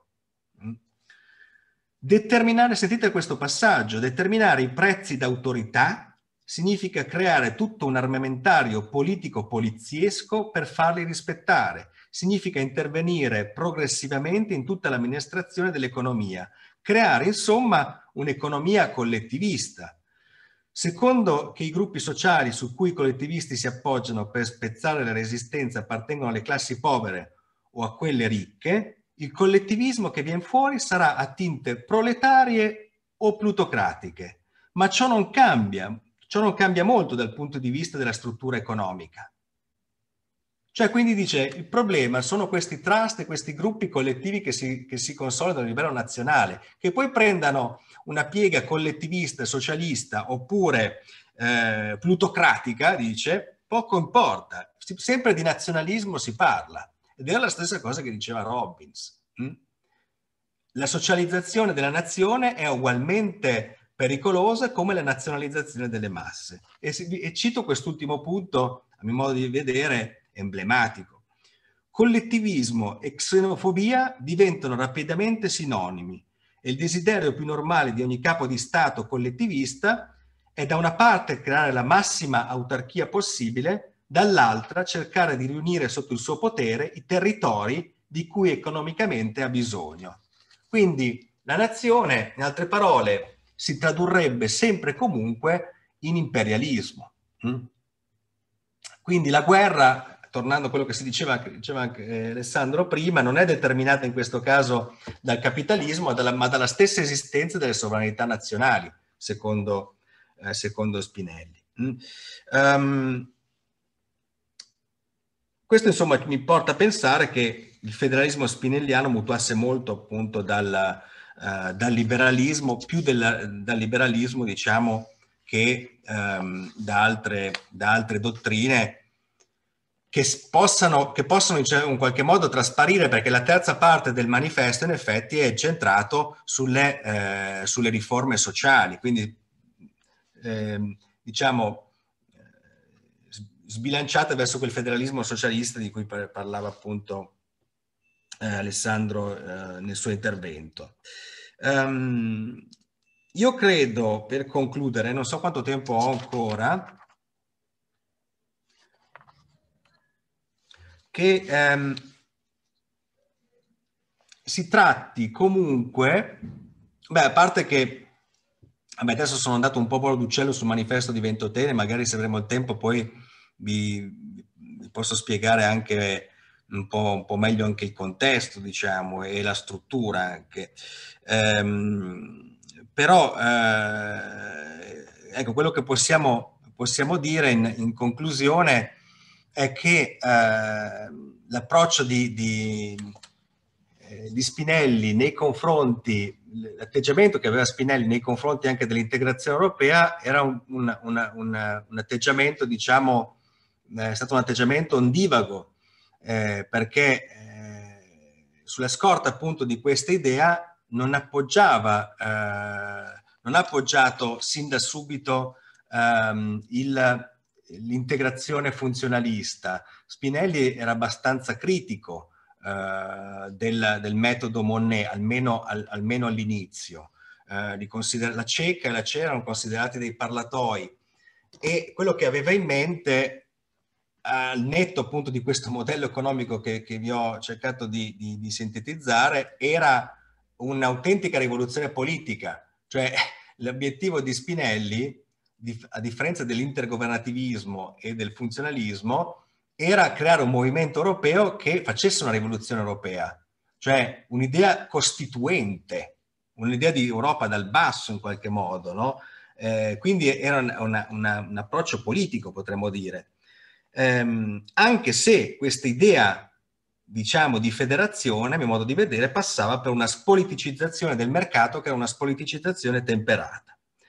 Determinare, sentite questo passaggio, determinare i prezzi d'autorità significa creare tutto un armamentario politico-poliziesco per farli rispettare. Significa intervenire progressivamente in tutta l'amministrazione dell'economia, creare insomma un'economia collettivista. Secondo che i gruppi sociali su cui i collettivisti si appoggiano per spezzare la resistenza appartengono alle classi povere o a quelle ricche, il collettivismo che viene fuori sarà a tinte proletarie o plutocratiche, ma ciò non cambia, ciò non cambia molto dal punto di vista della struttura economica. Cioè, quindi dice, il problema sono questi trust e questi gruppi collettivi che si, che si consolidano a livello nazionale, che poi prendano una piega collettivista, socialista oppure eh, plutocratica, dice, poco importa, sempre di nazionalismo si parla. Ed era la stessa cosa che diceva Robbins. La socializzazione della nazione è ugualmente pericolosa come la nazionalizzazione delle masse. E, e cito quest'ultimo punto, a mio modo di vedere, emblematico. Collettivismo e xenofobia diventano rapidamente sinonimi e il desiderio più normale di ogni capo di Stato collettivista è da una parte creare la massima autarchia possibile, dall'altra cercare di riunire sotto il suo potere i territori di cui economicamente ha bisogno. Quindi la nazione, in altre parole, si tradurrebbe sempre e comunque in imperialismo. Quindi la guerra, tornando a quello che si diceva, diceva anche Alessandro prima, non è determinata in questo caso dal capitalismo, ma dalla, ma dalla stessa esistenza delle sovranità nazionali, secondo, eh, secondo Spinelli. Mm. Um, questo insomma mi porta a pensare che il federalismo spinelliano mutuasse molto appunto dal, uh, dal liberalismo, più del, dal liberalismo diciamo che um, da, altre, da altre dottrine che possano, che possono in qualche modo trasparire, perché la terza parte del manifesto in effetti è centrato sulle, eh, sulle riforme sociali, quindi eh, diciamo sbilanciate verso quel federalismo socialista di cui parlava appunto eh, Alessandro eh, nel suo intervento. Um, io credo, per concludere, non so quanto tempo ho ancora, che ehm, si tratti comunque, beh, a parte che vabbè, adesso sono andato un po' volo d'uccello sul manifesto di Ventotene, magari se avremo il tempo poi vi, vi posso spiegare anche un po', un po' meglio anche il contesto, diciamo, e la struttura anche. Ehm, però, eh, ecco, quello che possiamo, possiamo dire in, in conclusione è che eh, l'approccio di, di, eh, di Spinelli nei confronti, l'atteggiamento che aveva Spinelli nei confronti anche dell'integrazione europea era un, una, una, una, un atteggiamento, diciamo, è stato un atteggiamento ondivago, eh, perché eh, sulla scorta appunto di questa idea non appoggiava, eh, non ha appoggiato sin da subito ehm, il l'integrazione funzionalista. Spinelli era abbastanza critico eh, del, del metodo Monnet, almeno, al, almeno all'inizio. Eh, la cieca e la cera erano considerati dei parlatoi e quello che aveva in mente, al netto appunto di questo modello economico che, che vi ho cercato di, di, di sintetizzare, era un'autentica rivoluzione politica. Cioè l'obiettivo di Spinelli, a differenza dell'intergovernativismo e del funzionalismo, era creare un movimento europeo che facesse una rivoluzione europea, cioè un'idea costituente, un'idea di Europa dal basso in qualche modo, no? Eh, quindi era una, una, una, un approccio politico, potremmo dire. Ehm, anche se questa idea, diciamo, di federazione, a mio modo di vedere, passava per una spoliticizzazione del mercato, che era una spoliticizzazione temperata.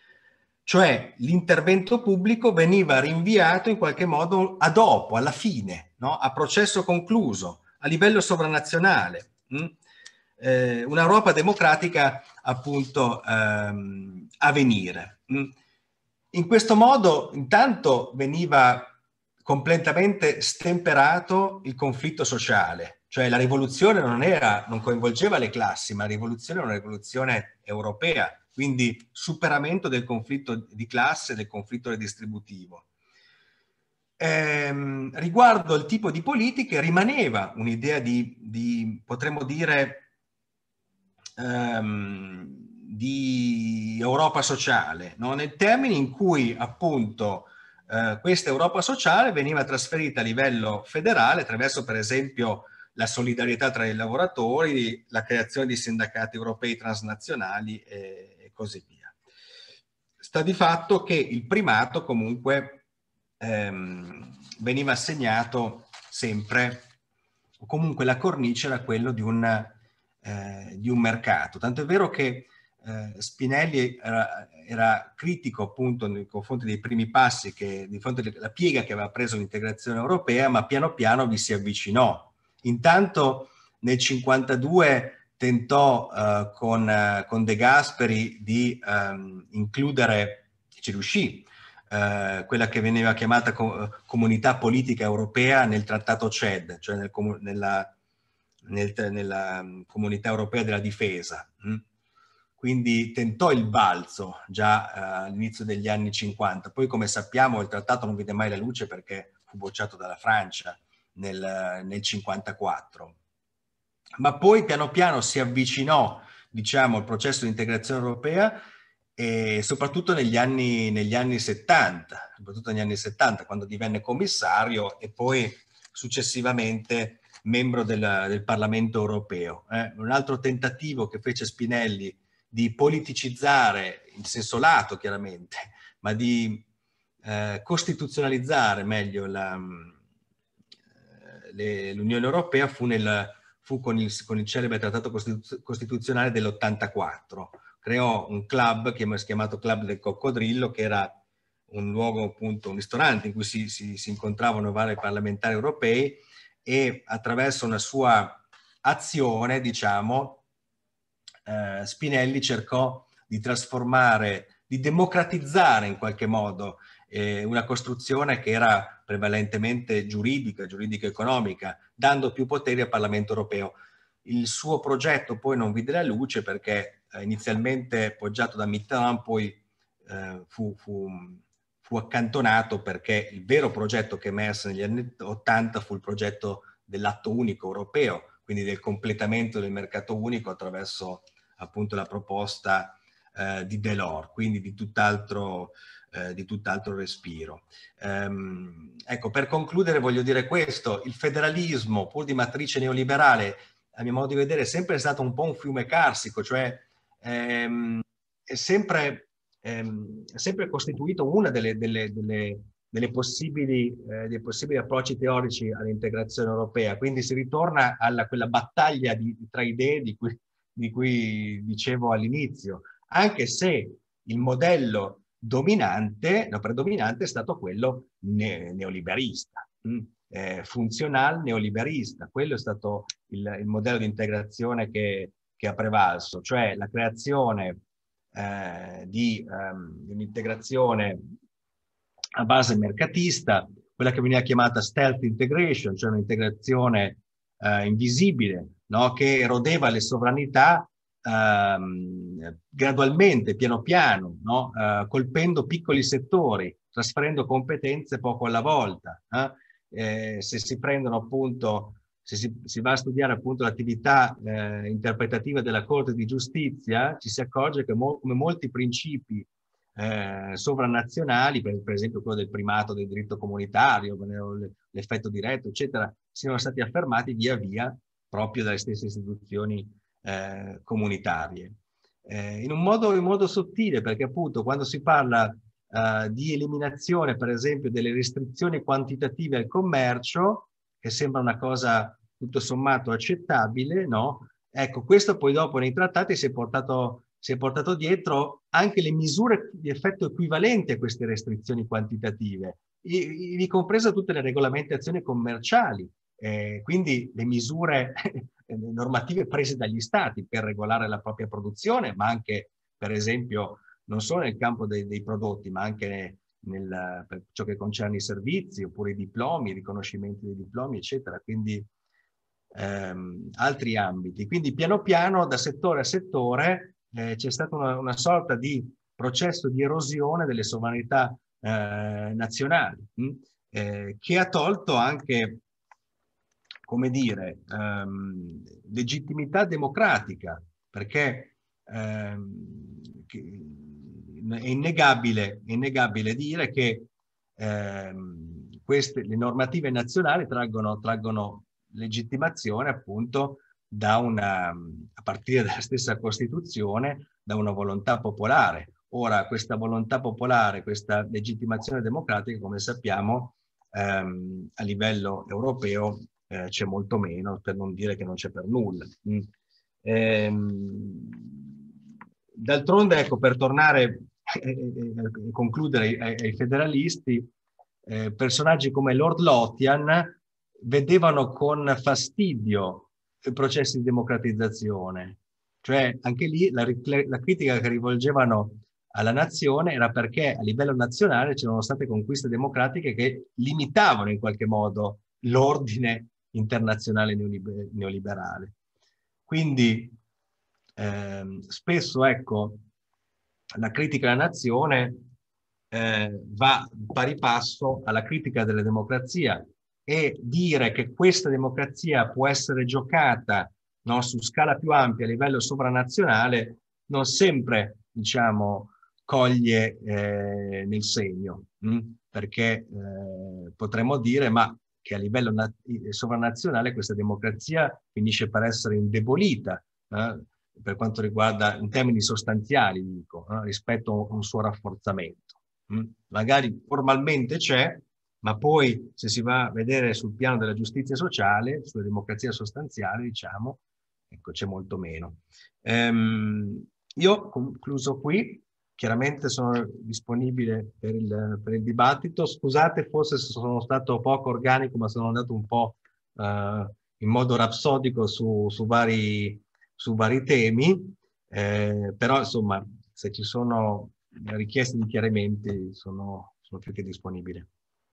Cioè l'intervento pubblico veniva rinviato in qualche modo a dopo, alla fine, no? A processo concluso, a livello sovranazionale. Mh? Eh, un'Europa democratica appunto ehm, a venire. Mh? In questo modo intanto veniva completamente stemperato il conflitto sociale, cioè la rivoluzione non era, non coinvolgeva le classi, ma la rivoluzione era una rivoluzione europea, quindi superamento del conflitto di classe, del conflitto redistributivo. Ehm, riguardo il tipo di politiche rimaneva un'idea di, di, potremmo dire, ehm, di Europa sociale, no? Nel termine in cui appunto eh, questa Europa sociale veniva trasferita a livello federale attraverso per esempio la solidarietà tra i lavoratori, la creazione di sindacati europei transnazionali e, e così via. Sta di fatto che il primato comunque ehm, veniva assegnato sempre, o comunque la cornice era quello di un, eh, di un mercato. Tanto è vero che eh, Spinelli era, era critico appunto nei confronti dei primi passi, che, di fronte alla piega che aveva preso l'integrazione europea, ma piano piano vi si avvicinò. Intanto nel cinquantadue tentò uh, con, uh, con De Gasperi di um, includere, ci riuscì, uh, quella che veniva chiamata co comunità politica europea nel trattato C E D, cioè nel, nella, nel, nella um, comunità europea della difesa. Mm? Quindi tentò il balzo già uh, all'inizio degli anni cinquanta. Poi, come sappiamo, il trattato non vide mai la luce perché fu bocciato dalla Francia nel, nel cinquantaquattro. Ma poi piano piano si avvicinò, diciamo, al processo di integrazione europea, e soprattutto negli anni, negli anni settanta, soprattutto negli anni settanta, quando divenne commissario e poi successivamente membro del, del Parlamento europeo. Eh? Un altro tentativo che fece Spinelli di politicizzare, in senso lato chiaramente, ma di eh, costituzionalizzare meglio l'Unione Europea fu, nel, fu con, il, con il celebre trattato costitu costituzionale dell'ottantaquattro. Creò un club chiamato Club del Coccodrillo, che era un luogo, appunto, un ristorante in cui si, si, si incontravano vari parlamentari europei, e attraverso una sua azione, diciamo, Uh, Spinelli cercò di trasformare, di democratizzare in qualche modo eh, una costruzione che era prevalentemente giuridica, giuridico-economica, dando più poteri al Parlamento europeo. Il suo progetto poi non vide la luce perché eh, inizialmente poggiato da Mitterrand, poi eh, fu, fu, fu accantonato, perché il vero progetto che emerse negli anni ottanta fu il progetto dell'atto unico europeo, quindi del completamento del mercato unico attraverso appunto la proposta eh, di Delors, quindi di tutt'altro eh, di tutt'altro respiro. Ehm, ecco, per concludere voglio dire questo: il federalismo, pur di matrice neoliberale, a mio modo di vedere è sempre stato un po' un fiume carsico, cioè ehm, è, sempre, ehm, è sempre costituito una delle, delle, delle Delle possibili, eh, dei possibili approcci teorici all'integrazione europea. Quindi si ritorna a quella battaglia di, tra idee di cui, di cui dicevo all'inizio, anche se il modello dominante, no, predominante è stato quello ne, neoliberista, mh? eh, funzional neoliberista. Quello è stato il, il modello di integrazione che, che ha prevalso, cioè la creazione eh, di um, un'integrazione a base mercatista, quella che veniva chiamata stealth integration, cioè un'integrazione eh, invisibile, no? Che erodeva le sovranità ehm, gradualmente, piano piano, no? eh, colpendo piccoli settori, trasferendo competenze poco alla volta. Eh? Eh, se si prendono appunto, se si, si va a studiare appunto l'attività eh, interpretativa della Corte di Giustizia, ci si accorge che mo come molti principi Eh, sovranazionali, per, per esempio quello del primato del diritto comunitario, l'effetto diretto, eccetera, siano stati affermati via via proprio dalle stesse istituzioni eh, comunitarie. Eh, in un modo, in modo sottile, perché appunto quando si parla eh, di eliminazione, per esempio, delle restrizioni quantitative al commercio, che sembra una cosa tutto sommato accettabile, no? Ecco, questo poi dopo nei trattati si è portato si è portato dietro anche le misure di effetto equivalenti a queste restrizioni quantitative, ivi compresa tutte le regolamentazioni commerciali, eh, quindi le misure normative prese dagli stati per regolare la propria produzione, ma anche, per esempio, non solo nel campo dei, dei prodotti, ma anche nel, per ciò che concerne i servizi, oppure i diplomi, i riconoscimenti dei diplomi, eccetera. Quindi ehm, altri ambiti. Quindi piano piano, da settore a settore, Eh, c'è stata una, una sorta di processo di erosione delle sovranità eh, nazionali, mh? Eh, che ha tolto anche, come dire, ehm, legittimità democratica, perché ehm, che, è, innegabile, è innegabile dire che ehm, queste, le normative nazionali traggono, traggono legittimazione appunto da una, a partire dalla stessa Costituzione, da una volontà popolare. Ora, questa volontà popolare, questa legittimazione democratica, come sappiamo, ehm, a livello europeo eh, c'è molto meno, per non dire che non c'è per nulla. Mm. Ehm, D'altronde, ecco, per tornare e eh, eh, concludere ai, ai federalisti, eh, personaggi come Lord Lothian vedevano con fastidio processi di democratizzazione. Cioè anche lì la, la critica che rivolgevano alla nazione era perché a livello nazionale c'erano state conquiste democratiche che limitavano in qualche modo l'ordine internazionale neoliber neoliberale. Quindi ehm, spesso, ecco, la critica alla nazione eh, va pari passo alla critica della democrazia, e dire che questa democrazia può essere giocata, no, su scala più ampia a livello sovranazionale non sempre, diciamo, coglie eh, nel segno, mh? Perché eh, potremmo dire ma che a livello sovranazionale questa democrazia finisce per essere indebolita eh, per quanto riguarda, in termini sostanziali dico, eh, rispetto a un suo rafforzamento. Mh? Magari formalmente c'è, ma poi se si va a vedere sul piano della giustizia sociale, sulla democrazia sostanziale, diciamo, ecco, c'è molto meno. Ehm, io ho concluso qui, chiaramente sono disponibile per il, per il dibattito. Scusate forse se sono stato poco organico, ma sono andato un po' uh, in modo rapsodico su, su, vari, su vari temi, eh, però insomma se ci sono richieste di chiarimenti sono, sono più che disponibile.